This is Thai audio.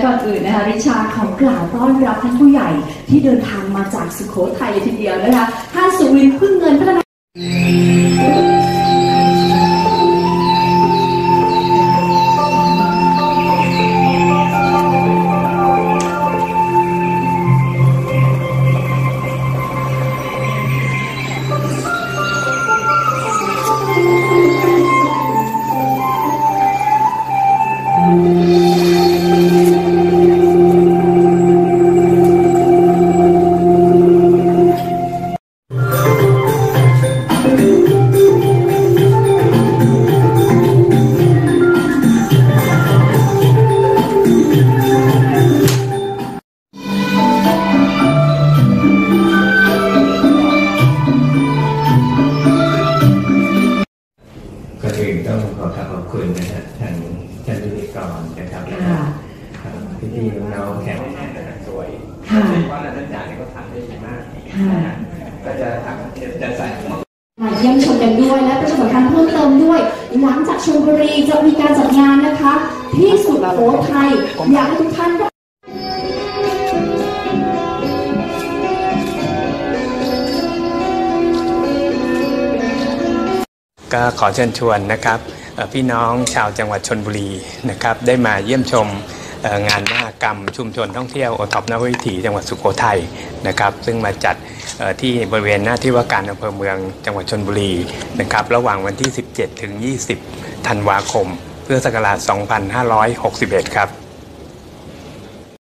ก่อนอื่นนะคะริชาขอกล่าวต้อนรับท่านผู้ใหญ่ที่เดินทางมาจากสุโขทัยเลยทีเดียวนะคะท่านสุวินทร์พึ่งเงินพัฒนาก็ถึงต้องขอบคุณนะครับทางท่านพิธีกรนะครับพี่ๆน้องๆแขกสวยเพราะท่านจ่าเนี่ยก็ทำได้ดีมากก็จะใส่มาเยี่ยมชมกันด้วยและประชาสัมพันธ์เพิ่มเติมด้วยหลังจากชลบุรีจะมีการจัดงานนะคะที่สุโขทัยอยากให้ทุกท่านก็ขอเชิญชวนนะครับพี่น้องชาวจังหวัดชลบุรีนะครับได้มาเยี่ยมชมงานมหกรรมชุมชนท่องเที่ยวโอท็อปนววิถีจังหวัดสุโขทัยนะครับซึ่งมาจัดที่บริเวณหน้าที่ว่าการอำเภอเมืองจังหวัดชลบุรีนะครับระหว่างวันที่ 17 ถึง 20 ธันวาคมพุทธศักราช 2561 ครับ